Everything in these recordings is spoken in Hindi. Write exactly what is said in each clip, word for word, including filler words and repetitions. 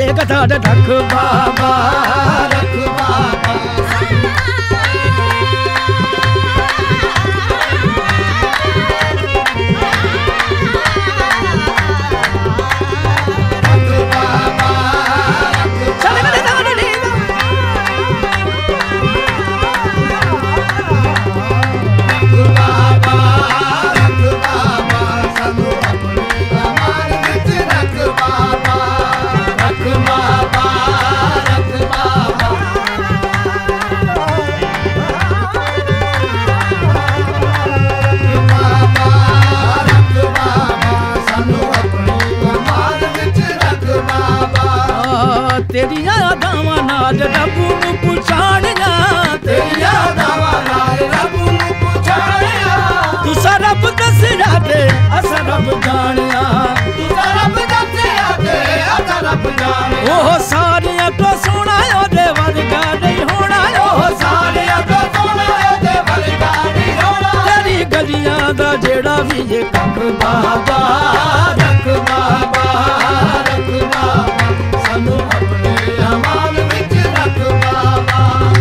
कथा रख बाबा रख बाबा तेरिया दावा नाल रबू नू पुछाणिया तेरिया दावा नाल रबू नू पुछाणिया तुसा रब दसया ते असा रब जाणिया तुसा रब दसया ते असा रब जाणिया ओह सारिया तो सोना ओदे वर्गा नहीं होना ओह सारिया तो सोना ओदे वर्गा नहीं होना तेरी गलियां दा जेड़ा भी ये कख बाबा रख बाबा रख बाबा सानू अमाल विच रख बाबा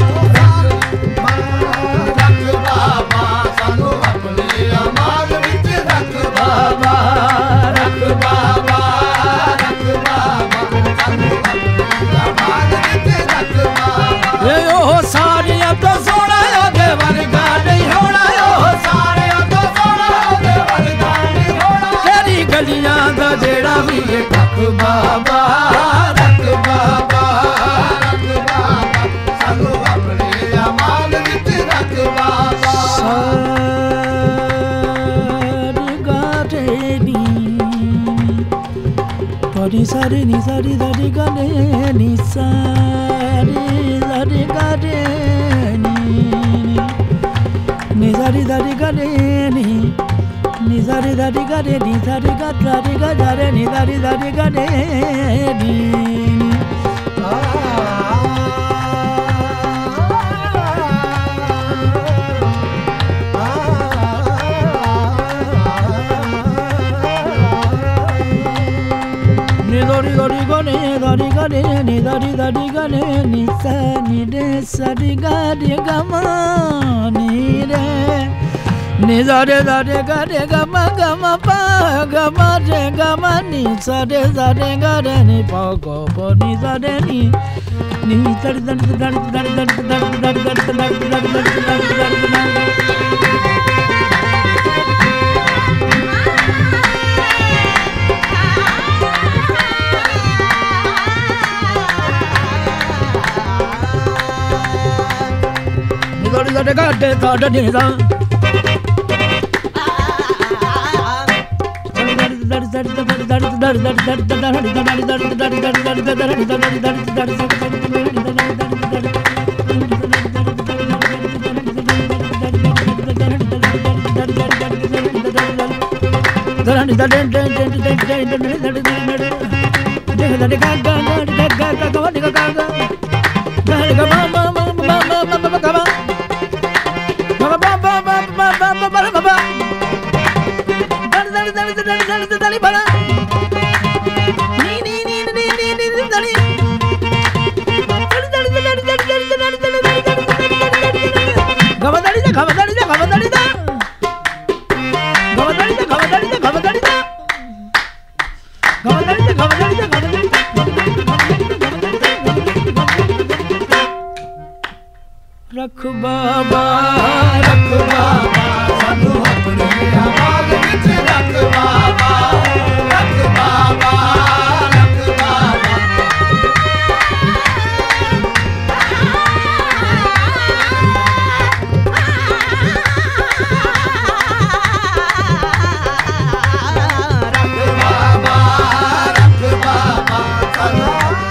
रख बाबा सानू अपने अमाल विच रख बाबा रख बाबा रख बाबा सानू अपने अमाल विच रख बाबा ए ओ सारियां तो सोना ओदे वर्गा नहीं होना ओ सारियां तो सोना ओदे वर्गा नहीं होना तेरी गलियां दा जेड़ा भी ये कख बाबा रख बाबा Ni sari ni sari sari gane ni sari sari gane ni ni sari sari gane ni ni sari sari gane ni sari ga sari ga sari ni sari sari gane ni Dori dori gane dori gane ni dori dori gane ni sa ni re sa ri ga re ga ma ni re ni sa re sa re ga re ga ma ga ma pa ga ma re ga ma ni sa re sa re ga re ni pa ga pa ni sa re ni ni tar tar tar tar tar tar tar tar tar tar Dori gade dori ni da रख बाबा रख बाबा सानू अपने अमाल विच रख बाबा रख बाबा रख बाबा रख बाबा रख बाबा सानू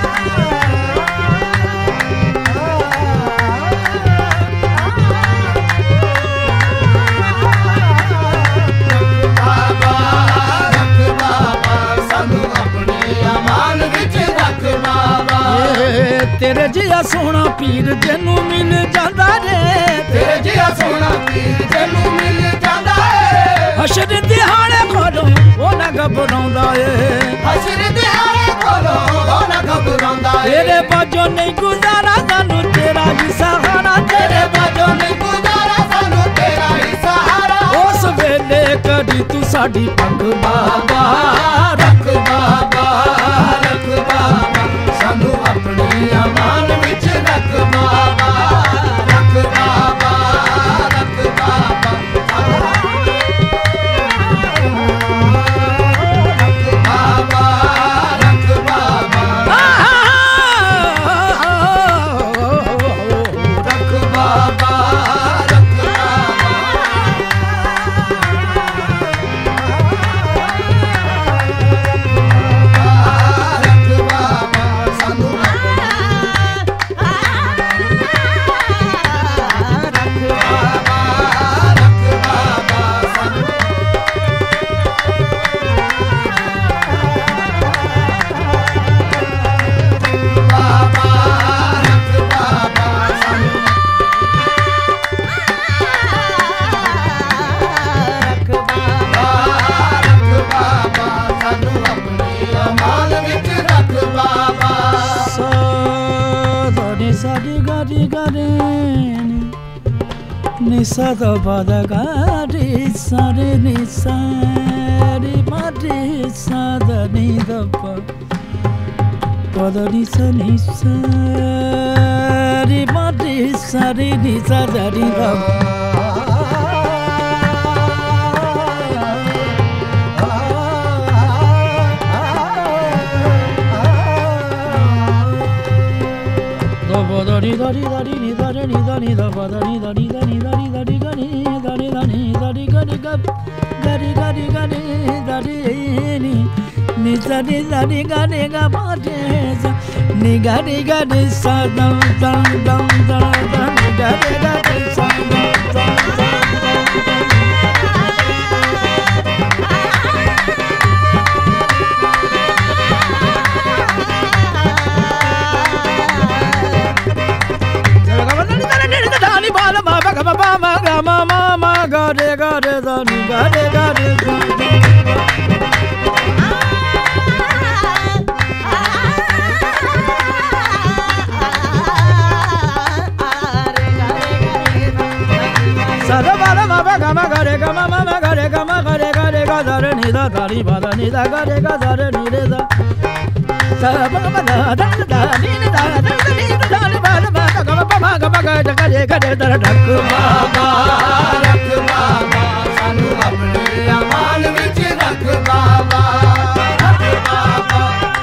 तेरे जिया सोना पीर जैनू मिल जांदा रे तेरे जिया सोना पीर जैनू मिल जांदा है हशर दिहाड़े खोलो वो ना घबराउंदा है हशर दिहाड़े तेरे बाजो नहीं गुजारा सानू तेरा ही सहारा तेरे बाजो नहीं गुजारा सानू तेरा ही सहारा उस वेले कदी तू साडी पग बाबा रख बाबा रख बाबा सानू अपनी अमान विच रख बाबा रख बाबा रख बाबा Nisa da bada gadi sare nisa re mati sa da ni da pa pada nisa nisa re mati sa re nisa da ni da Dari dari dari ni dari ni dari da ba dari dari dari dari dari gani dari dari dari gani gap dari dari gani dari ni ni dari dari gani gap ni gani gani sa dam dam dam dam dam gani gani sa dam dam Mama, mama, mama, mama, gade, gade, dani, gade, gade, dani. Sada bala mama, gama, gade, gama, mama, gade, gama, gade, gade, gade, ni da, dani, bala, ni da, gade, gade, ni da. Sada mama, da, da, da, ni da, da, ni da, dani, bala, mama, gama, mama, gama, gade, gade, gade, da, dak baba, dak baba, sanu apne aman vich rakh baba, dak baba.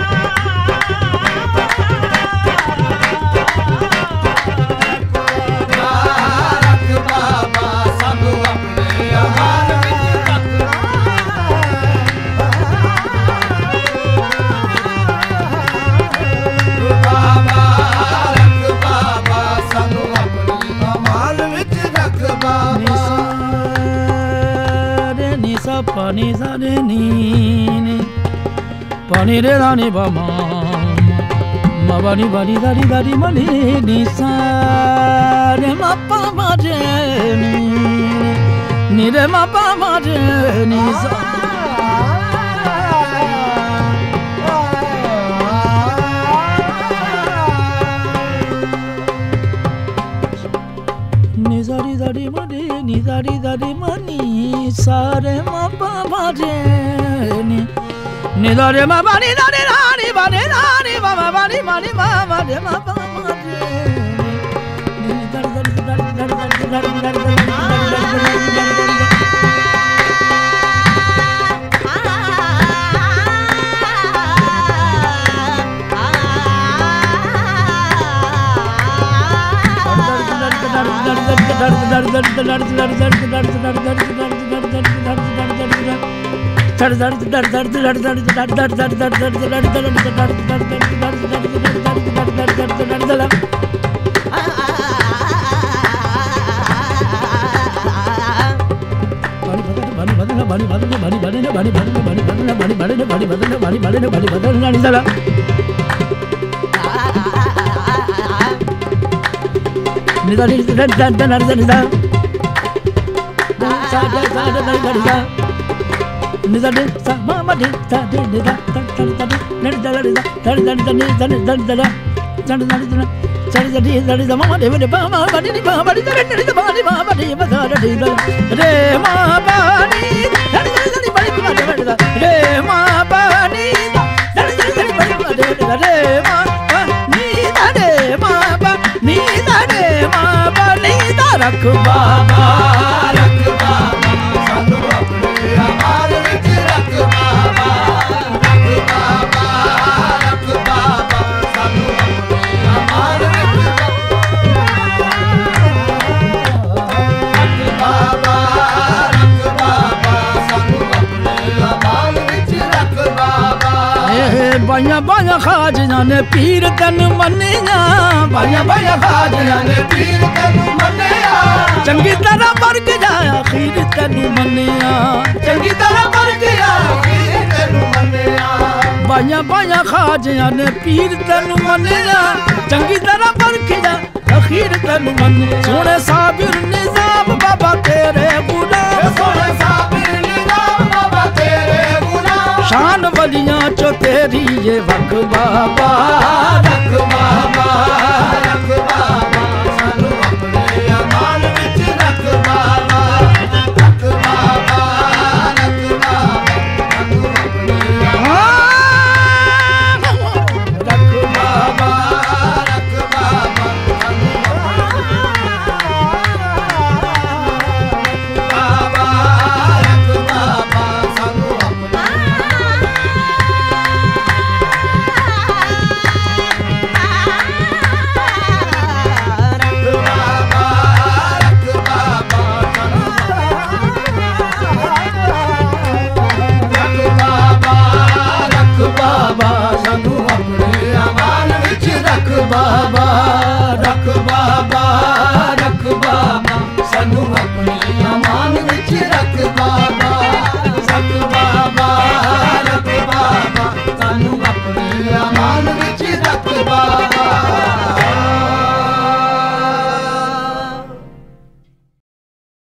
Dak baba, sanu apne aman vich rakh baba, dak baba, sanu pani sa de ni ni pani re da ni ba ma ma ba ni ba ni da ni da ni ma ni ni sa re ma pa ma de ni ni re ma pa ma de ni sa ni sa ri da ri ma de ni sa ri da ri ma ni sa re ma pa ma de ni ni da re ma ba ni da ni da ni ba ni da ni ba ma ba ni ma ni ma ma de ma pa ma de ni ni da da da da da da da da Nida रख बाबा रख बाबा सानू अपने अमाल विच रख बाबा रख बाबा रख बाबा सानू अपने अमाल विच रख बाबा रख बाबा सानू अपने अमाल विच रख बाबा। बाइया बाइया खाजियां ने पीर तन मन्निया बाइया बाइया खाजियां ने पीर तन मन्निया चंगी तरह मर गया आखिर तेनू मन्निया चंगी तरह मर गया आखिर तेनू मन्निया बाइया बाइया खाजियां ने पीर तेनू मन्निया चंगी तरह मर गया आखिर तेनू मन्निया सोने साबिर निजाम बाबा तेरे गुलाम सोने साबिर निजाम बाबा तेरे गुलाम शान वलियां चो तेरी ये वक बाबा रख बाबा रख बाबा